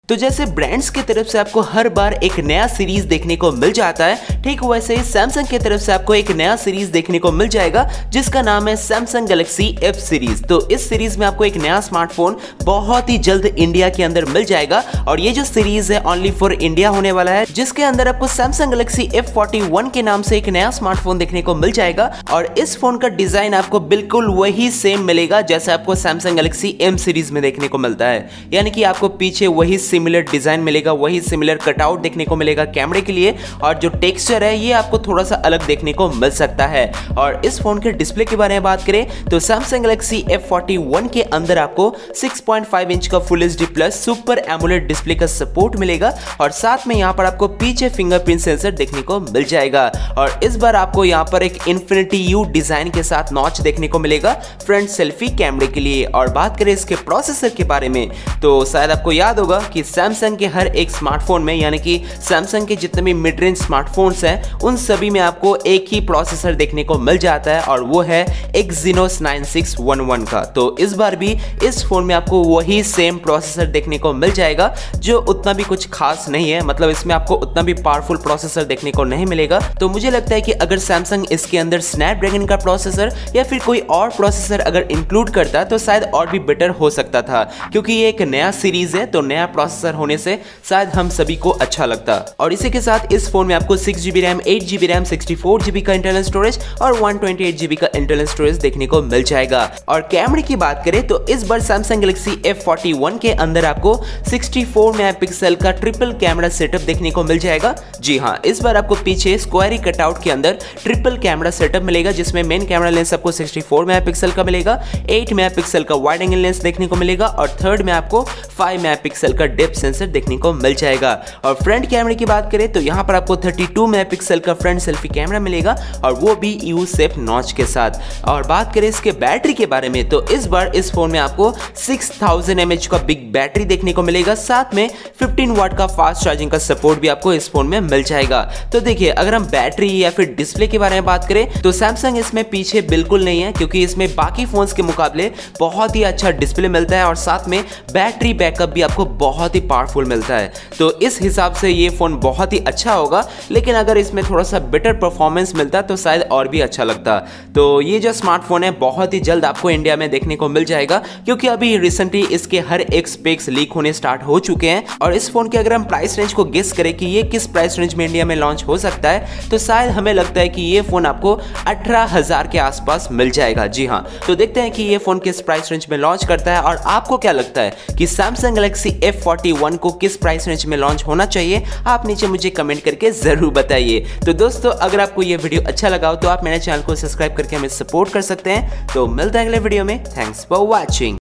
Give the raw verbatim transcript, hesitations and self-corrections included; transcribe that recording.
तो जैसे ब्रांड्स की तरफ से आपको हर बार एक नया सीरीज देखने को मिल जाता है, ठीक वैसे ही सैमसंग की तरफ से आपको एक नया सीरीज देखने को मिल जाएगा जिसका नाम है सैमसंग गैलेक्सी एफ सीरीज। तो इस सीरीज में आपको एक नया स्मार्टफोन बहुत ही जल्द इंडिया के अंदर मिल जाएगा और ये जो सीरीज है ओनली फॉर इंडिया होने वाला है, जिसके अंदर आपको Samsung Galaxy F forty one के नाम से एक नया स्मार्टफोन देखने को मिल जाएगा। और इस फोन का डिजाइन आपको बिल्कुल वही सेम मिलेगा जैसे आपको सैमसंग गैलेक्सी एम सीरीज में देखने को मिलता है, यानी कि आपको पीछे वही सिमिलर डिजाइन मिलेगा, वही सिमिलर कटआउट देखने को मिलेगा कैमरे के लिए, और जो टेक्सचर है ये आपको थोड़ा सा अलग देखने को मिल सकता है। और इस फोन के डिस्प्ले के बारे में बात करें तो Samsung Galaxy F forty one के अंदर आपको सिक्स पॉइंट फाइव इंच का full HD plus super AMOLED display का सपोर्ट मिलेगा और साथ में यहाँ पर आपको पीछे फिंगरप्रिंट सेंसर देखने को मिल जाएगा। और इस बार आपको यहाँ पर एक इन्फिनिटी यू डिजाइन के साथ नॉच देखने को मिलेगा फ्रंट सेल्फी कैमरे के लिए। और बात करें इसके प्रोसेसर के बारे में तो शायद आपको याद होगा कि सैमसंग के हर एक स्मार्टफोन में, यानी कि सैमसंग के जितने भी मिड रेंज स्मार्टफोन्स हैं उन सभी में आपको एक ही प्रोसेसर देखने को मिल जाता है और वो है Exynos nine six one one का। तो इस बार भी इस फोन में आपको वही सेम प्रोसेसर देखने को मिल जाएगा जो उतना भी कुछ खास नहीं है, मतलब इसमें आपको उतना भी पावरफुल प्रोसेसर देखने को नहीं मिलेगा। तो मुझे लगता है कि अगर सैमसंग इसके अंदर स्नैपड्रैगन का प्रोसेसर या फिर कोई और प्रोसेसर अगर इंक्लूड करता तो शायद और भी बेटर हो सकता था, क्योंकि ये एक नया सीरीज है तो नया प्रोसेसर होने से शायद हम सभी को अच्छा लगता। और इसी के साथ इस फोन में आपको six GB RAM, eight GB RAM, sixty four GB का इंटरनल स्टोरेज और वन ट्वेंटी एट जीबी का इंटरनल स्टोरेज देखने को मिल जाएगा। और कैमरे की बात करें तो इस बार Samsung Galaxy F forty one के अंदर आपको सिक्सटी फोर मेगापिक्सल का ट्रिपल कैमरा सेटअप देखने को मिल जाएगा। जी हाँ, इस बार आपको पीछे स्क्वायरी कटआउट के अंदर ट्रिपल कैमरा सेटअप मिलेगा जिसमें मेन कैमरा लेंस आपको सिक्सटी फोर मेगापिक्सल का मिलेगा, एट मेगापिक्सल का वाइड एंगल लेंस देखने को मिलेगा और थर्ड में आपको फाइव मेगापिक्सल का डेप्थ सेंसर देखने को मिल जाएगा। और फ्रंट कैमरे की बात करें तो यहाँ पर आपको थर्टी टू मेगापिक्सल का फ्रंट सेल्फी कैमरा मिलेगा और वो भी यू शेप नॉच के साथ। और बात करें इसके बैटरी के बारे में तो इस बार इस फोन में आपको सिक्स थाउजेंड एमएच का बिग बैटरी देखने को मिलेगा, साथ में फिफ्टीन वाट का फास्ट चार्जिंग का सपोर्ट भी आपको इस फोन में मिल जाएगा। तो देखिए, अगर हम बैटरी या फिर डिस्प्ले के बारे में बात करें तो सैमसंग इसमें पीछे बिल्कुल नहीं है, क्योंकि इसमें बाकी फोन्स के मुकाबले बहुत ही अच्छा डिस्प्ले मिलता है और साथ में बैटरी बैकअप भी आपको बहुत ही पावरफुल मिलता है। तो इस हिसाब से ये फोन बहुत ही अच्छा होगा, लेकिन अगर इसमें थोड़ा सा बेटर परफॉर्मेंस मिलता तो शायद और भी अच्छा लगता। तो ये जो स्मार्टफोन है बहुत ही जल्द आपको इंडिया में देखने को मिल जाएगा, क्योंकि अभी रिसेंटली इसके हर एक स्पेक्स लीक होने स्टार्ट हो चुके हैं। और इस फोन के अगर हम प्राइस रेंज को गेस करें कि ये किस प्राइस रेंज में इंडिया में लॉन्च हो सकता है तो शायद हमें लगता है कि ये फोन आपको अठारह हजार के आसपास मिल जाएगा। जी हाँ, तो देखते हैं कि ये फोन किस प्राइस रेंज में लॉन्च करता है और आपको क्या लगता है कि Samsung Galaxy F forty one को किस प्राइस रेंज में लॉन्च होना चाहिए। आप नीचे मुझे कमेंट करके जरूर बताइए। तो दोस्तों, अगर आपको ये वीडियो अच्छा लगा हो तो आप मेरे चैनल को सब्सक्राइब करके हमें सपोर्ट कर सकते हैं। तो मिलते हैं अगले वीडियो में। Thanks for watching.